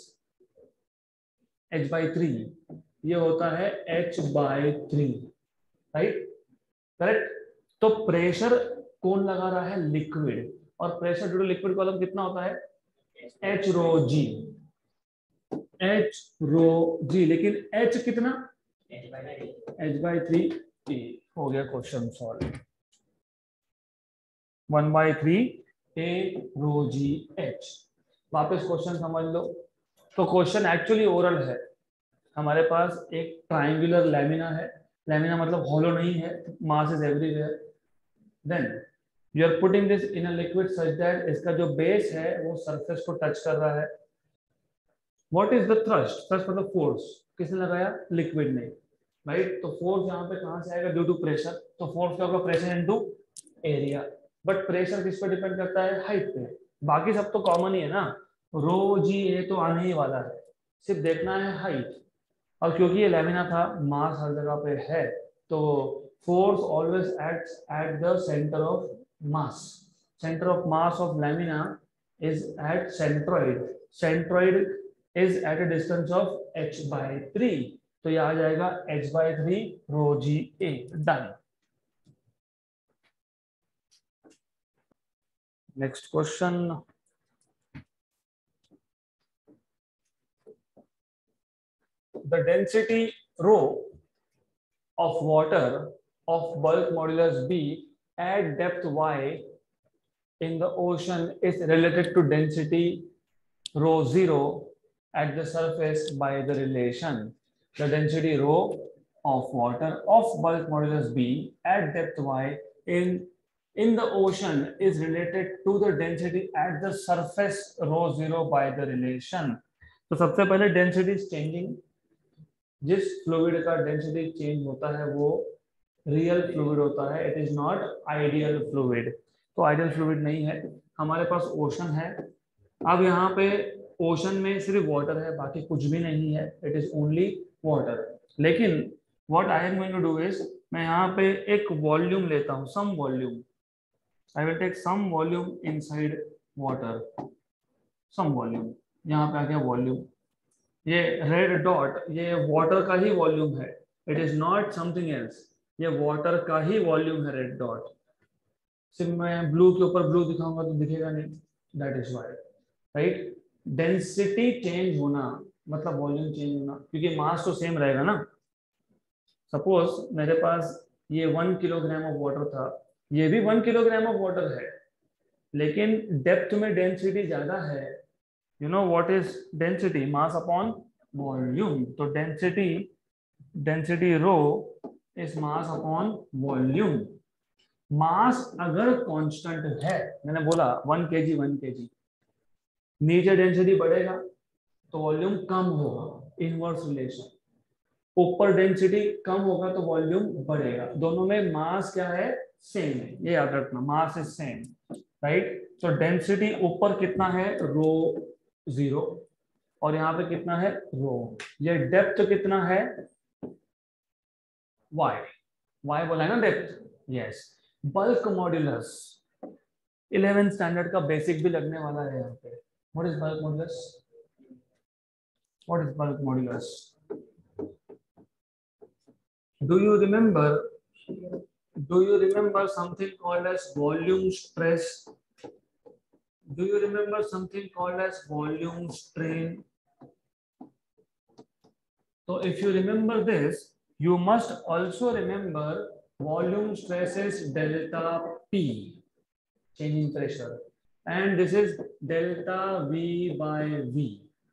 h/3, ये होता है h/3, राइट, करेक्ट। तो प्रेशर कौन लगा रहा है? लिक्विड, और pressure due to liquid column कितना होता है? h rho g, h rho g, लेकिन h कितना? h/3 a। हो गया question solve. 1/3 a rho g h। वापस क्वेश्चन समझ लो। तो क्वेश्चन एक्चुअली ओरल है। हमारे पास एक ट्राइंगुलर लैमिना है, लैमिना मतलब हॉलो नहीं है, mass is everywhere. Then you are putting this in a liquid such that इसका जो बेस है वो सरफेस को टच कर रहा है। What is the thrust? Thrust मतलब फोर्स, किसने लगाया? लिक्विड ने, राइट? तो फोर्स यहाँ पे कहाँ से आएगा? Due to pressure. तो फोर्स क्या होगा? Pressure into area. But pressure किस पे डिपेंड करता है? हाइट पे। बाकी सब तो कॉमन ही है ना, रो जी ए तो आने ही वाला है, सिर्फ देखना है हाइट। और क्योंकि ये लैमिना था, मास हर जगह पे है, तो force always acts at the centre of mass. Centre of mass of lamina is at centroid. Centroid is at a distance of h/3, तो ये आ जाएगा h/3 rho G A. Done. Next question, the density rho of water of bulk modulus B at depth y in the ocean is related to density rho 0 at the surface by the relation. The density rho of water of bulk modulus B at depth y in the ocean is related to the density at the surface rho 0 by the relation. तो सबसे पहले density is changing. जिस fluid का density change होता है वो real fluid होता है, it is not ideal fluid. तो आइडियल फ्लूइड नहीं है. हमारे पास ओशन है. अब यहाँ पे ओशन में सिर्फ वाटर है, बाकी कुछ भी नहीं है, इट इज ओनली वाटर. लेकिन what I am going to do is, मैं यहाँ पे एक वॉल्यूम लेता हूँ, some volume. I will take some volume inside water, some volume. यहाँ पे आ गया वॉल्यूम. ये रेड डॉट ये वाटर का ही वॉल्यूम है, it is not something else. ये वाटर का ही वॉल्यूम है रेड डॉट. सिर्फ मैं ब्लू के ऊपर ब्लू दिखाऊंगा तो दिखेगा नहीं, that is why. Right. Density change होना मतलब वॉल्यूम चेंज होना, क्योंकि मास तो सेम रहेगा ना. सपोज मेरे पास ये 1 किलोग्राम ऑफ वाटर था, ये भी 1 किलोग्राम ऑफ वाटर है, लेकिन डेप्थ में डेंसिटी ज्यादा है. You know what is density? Mass upon volume. तो density rho is mass upon volume. मास अगर कांस्टेंट है, मैंने बोला 1 kg, नीचे डेंसिटी बढ़ेगा तो वॉल्यूम कम होगा, इनवर्स रिलेशन. ऊपर डेंसिटी कम होगा तो वॉल्यूम बढ़ेगा. दोनों में मास क्या है, सेम है, ये याद रखना, मास इज सेम. राइट. तो डेंसिटी ऊपर कितना है, रो 0, और यहाँ पे कितना है, रो. ये डेप्थ कितना है, y बोला है ना, depth. Yes. Bulk modulus 11th standard का बेसिक भी लगने वाला है यहाँ पे. What is bulk modulus? What is bulk modulus? Do you remember something called as volume stress? Do you remember something called as volume strain? So if you remember this, you must also remember volume stress is delta P, change in pressure, and this is delta V by V.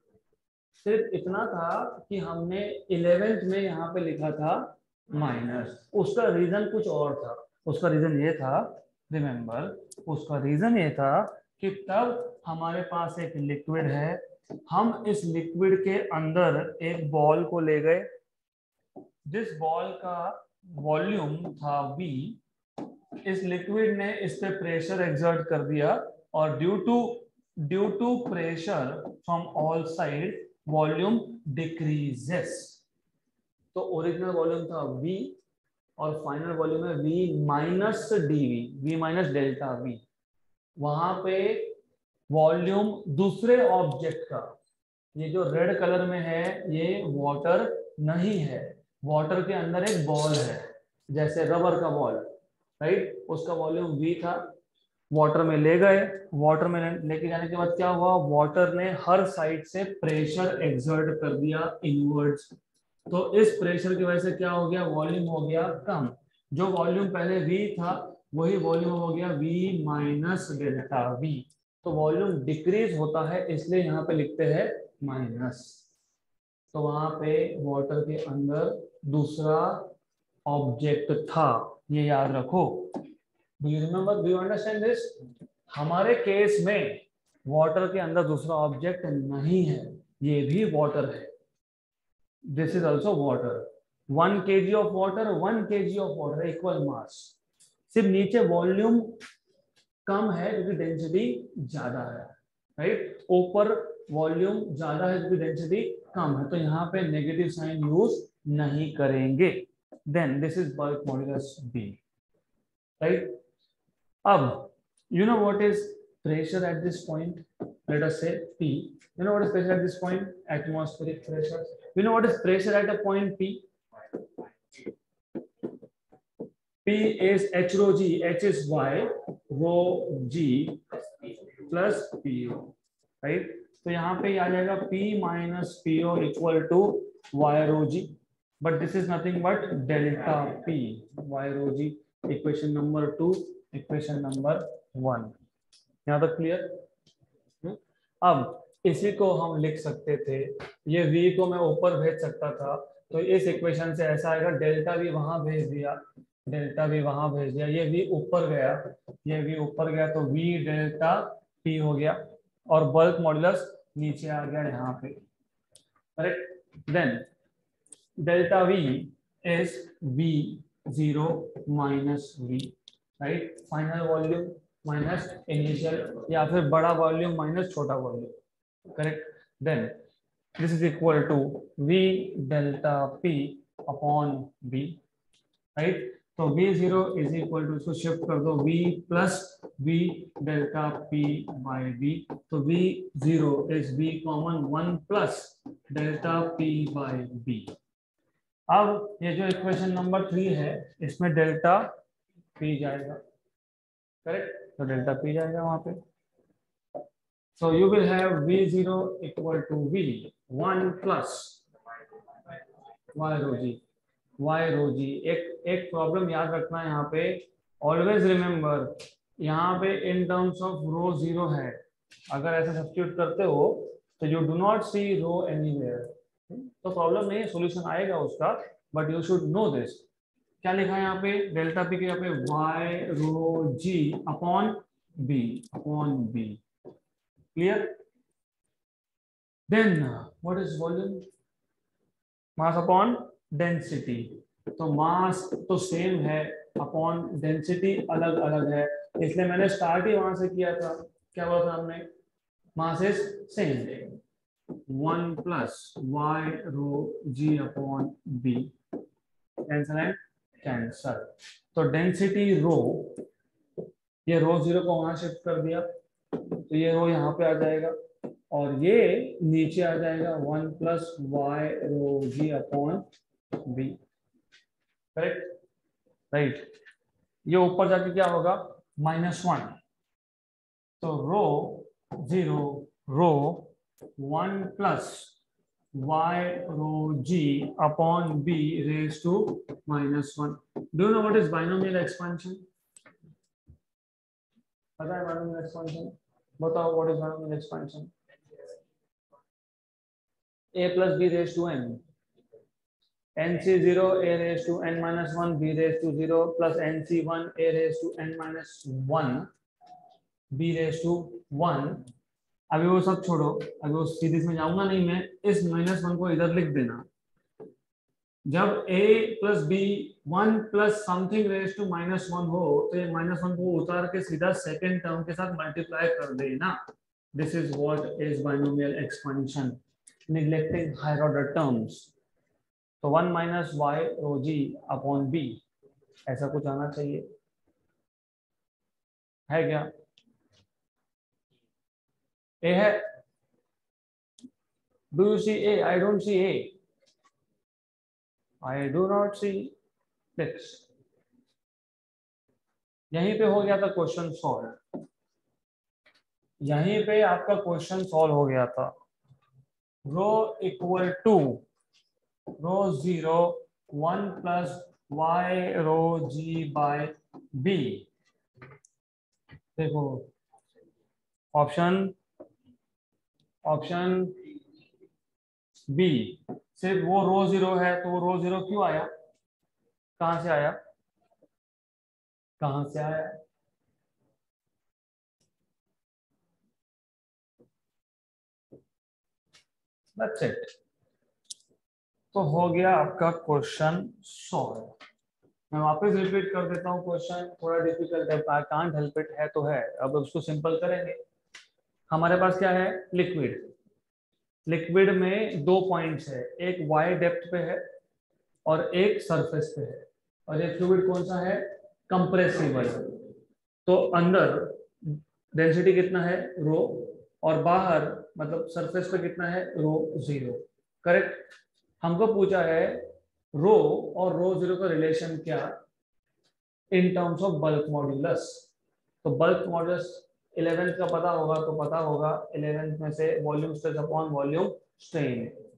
सिर्फ इतना था कि हमने 11th में यहाँ पे लिखा था माइनस. उसका रीजन कुछ और था. उसका रीजन ये था, रिमेंबर, उसका रीजन ये था कि तब हमारे पास एक लिक्विड है, हम इस लिक्विड के अंदर एक बॉल को ले गए, जिस बॉल का वॉल्यूम था V. इस लिक्विड ने इस पे प्रेशर एक्सर्ट कर दिया, और due to pressure from all side volume decreases. तो ओरिजिनल वॉल्यूम था V और फाइनल वॉल्यूम है V minus dV, V minus delta V. वहां पे वॉल्यूम दूसरे ऑब्जेक्ट का, ये जो रेड कलर में है ये वाटर नहीं है, वाटर के अंदर एक बॉल है, जैसे रबर का बॉल. राइट. उसका वॉल्यूम V था, वाटर में ले गए, वाटर में लेके जाने के बाद क्या हुआ, वाटर ने हर साइड से प्रेशर एक्सर्ट कर दिया इनवर्ड्स. तो इस प्रेशर की वजह से क्या हो गया, वॉल्यूम हो गया कम. जो वॉल्यूम पहले V था वही वॉल्यूम हो गया V माइनस डेल्टा V. तो वॉल्यूम डिक्रीज होता है, इसलिए यहाँ पे लिखते हैं माइनस. तो वहां पे वाटर के अंदर दूसरा ऑब्जेक्ट था, ये याद रखो. Do you remember, do you understand this? हमारे केस में वाटर के अंदर दूसरा ऑब्जेक्ट नहीं है, ये भी वाटर है. This is also water. 1 kg of water, 1 kg of water equal mass. सिर्फ नीचे वॉल्यूम कम है क्योंकि डेंसिटी ज्यादा है. राइट. ऊपर वॉल्यूम ज्यादा है क्योंकि डेंसिटी कम है. तो यहाँ पे नेगेटिव साइन यूज नहीं करेंगे. Then this is bulk modulus B. Right. अब you know what is pressure at this point? Let us say P. You know what is pressure at this point? Atmospheric pressure. You know what is pressure at a point P? P is H rho G. H is Y, rho G plus PO. Right? तो यहाँ पे आ जाएगा P minus PO equal to y rho g, but this is nothing but delta p y rho g. Equation number 2, equation number 1, यहाँ तक clear. अब इसी को हम लिख सकते थे, ये v को मैं ऊपर भेज सकता था, तो इस इक्वेशन से ऐसा आएगा, डेल्टा v वहां भेज दिया, डेल्टा v वहां भेज दिया, ये v ऊपर गया, ये v ऊपर गया, तो v डेल्टा p हो गया, और बल्क मॉड्यूलस नीचे आ गया यहाँ पे, correct. Then delta v is v0 minus v, right, final volume minus initial, या फिर बड़ा वॉल्यूम माइनस छोटा volume, correct. Then this is equal to v delta p upon b, right. तो v0 इज इक्वल टू, इसको shift कर दो, v plus v delta p by b, तो v0 is v common 1 plus delta p by b। अब ये जो equation number 3 है, इसमें डेल्टा p जाएगा, करेक्ट, तो डेल्टा p जाएगा वहां पे। So you will have v0 equal to v1 plus y rho g, y rho g। एक प्रॉब्लम याद रखना है यहाँ पे, ऑलवेज रिमेम्बर, यहाँ पे इन टर्म्स ऑफ रो 0 है, अगर ऐसा सब्स्टिट्यूट करते हो तो you do not see rho anywhere, तो प्रॉब्लम नहीं है, सॉल्यूशन आएगा उसका, but you should know this. क्या लिखा है यहाँ पे, डेल्टा पी के यहाँ पे y rho g upon b, clear? Then what is volume? Mass upon density, तो मास तो सेम है, अपॉन डेंसिटी अलग अलग है, इसलिए मैंने स्टार्ट ही वहां से किया था। क्या बोला था हमने, mass is same, 1 plus y rho g upon b, cancel and cancel, तो डेंसिटी रो, ये रो 0 को वहां शिफ्ट कर दिया, तो ये रो यहाँ पे आ जाएगा, और ये नीचे आ जाएगा 1 plus y rho g upon b, correct, right. ये ऊपर जाके क्या होगा, -1, तो rho 0 rho 1 plus y rho g upon b raise to -1। Do you know what is binomial expansion? पता है बाइनोमियल एक्सपेंशन? बताओ, what is binomial expansion? a plus b raised to n, nc0 a raised to n minus 1 b raised to 0 plus nc1 a raised to n minus 1 b raised to 1। अभी वो सब छोड़ो, अभी वो series में जाऊंगा नहीं मैं, इस -1 को इधर लिख देना। जब a plus b 1 plus something raise to -1 हो, तो ये -1 को उतार के सीधा सेकेंड टर्म के साथ मल्टीप्लाई कर देना। This is what is binomial expansion, neglecting higher order terms। तो 1 minus y rho g upon b, ऐसा कुछ आना चाहिए, है क्या? ए है, do you see a? I don't see a, I do not see this. यहीं पे हो गया था क्वेश्चन सॉल्व, यहीं पे आपका क्वेश्चन सॉल्व हो गया था। Rho equal to rho 0 1 plus y rho g by b. देखो ऑप्शन बी, सिर्फ वो रो 0 है, तो वो रो 0 क्यों आया, कहां से आया, कहां से आया? That's it। तो हो गया आपका क्वेश्चन सॉल्व। मैं वापस रिपीट कर देता हूँ, क्वेश्चन थोड़ा डिफिकल्ट है, आई कांट हेल्प इट, है तो है, अब उसको सिंपल करेंगे। हमारे पास क्या है, लिक्विड, लिक्विड में 2 पॉइंट्स है, एक वाई डेप्थ पे है और एक सरफेस पे है, और ये फ्लूइड कौन सा है, कंप्रेसिबल। तो अंदर डेंसिटी कितना है, रो, और बाहर मतलब सरफेस पे कितना है, रो 0, करेक्ट। हमको पूछा है रो और रो 0 का रिलेशन क्या in terms of bulk modulus. तो बल्क मॉड्यूलस 11th का पता होगा, तो पता होगा 11th में से volume stress upon volume strain,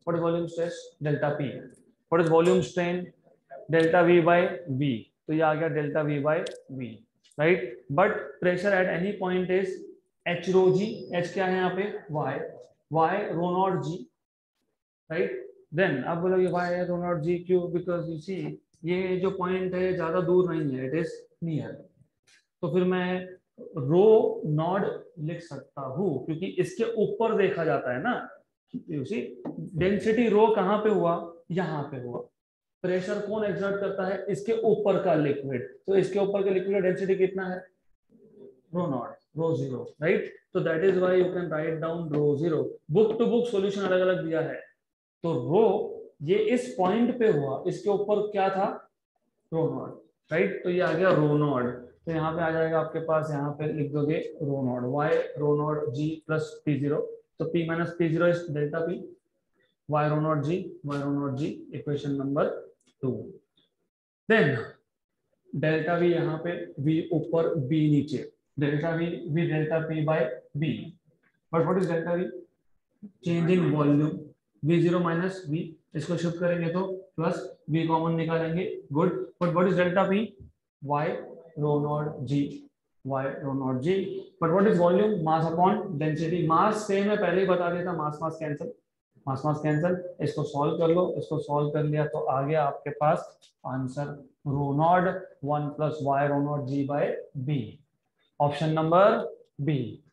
What is volume stress? Delta P. What is volume strain? Delta V by V. तो ये आ गया delta V by V, right? But pressure at any point is H rho G. H क्या है यहाँ पे? Y rho naught G, right? Then आप बोलोगे why rho naught G? क्यों? Because you see ये जो पॉइंट है ज्यादा दूर नहीं है, इट इज नियर. तो फिर मैं रो नॉड लिख सकता हूं क्योंकि इसके ऊपर देखा जाता है ना. सी डेंसिटी रो कहां पे हुआ? यहां पे हुआ. प्रेशर कौन एक्सर्ट करता है? इसके ऊपर का लिक्विड. तो इसके ऊपर का लिक्विड डेंसिटी कितना है? Rho naught, rho zero, right. तो that is why you can write down rho zero. Book to book solution अलग अलग दिया है. तो रो ये इस पॉइंट पे हुआ, इसके ऊपर क्या था? Rho naught, right. तो ये आ गया रो नॉट. तो यहाँ पे आ जाएगा आपके पास, यहाँ पे लिख दोगे rho naught y rho naught g plus p zero. तो p minus p zero is delta p. Y rho naught g, y rho naught g, equation number 2. Then delta v यहाँ पे, वी ऊपर बी नीचे. Delta v v delta p by b. But what is delta v? Change in volume. V zero minus v, इसको shift करेंगे तो plus v common निकालेंगे. Good. But what is delta p? Y rho naught g, y rho naught g. But what is volume? Mass upon density. Mass same है, पहले ही बता देता. Mass mass cancel, mass mass cancel. इसको solve कर लो. इसको सॉल्व कर लिया तो आ गया आपके पास answer rho naught 1 plus y rho naught g by b. Option number B.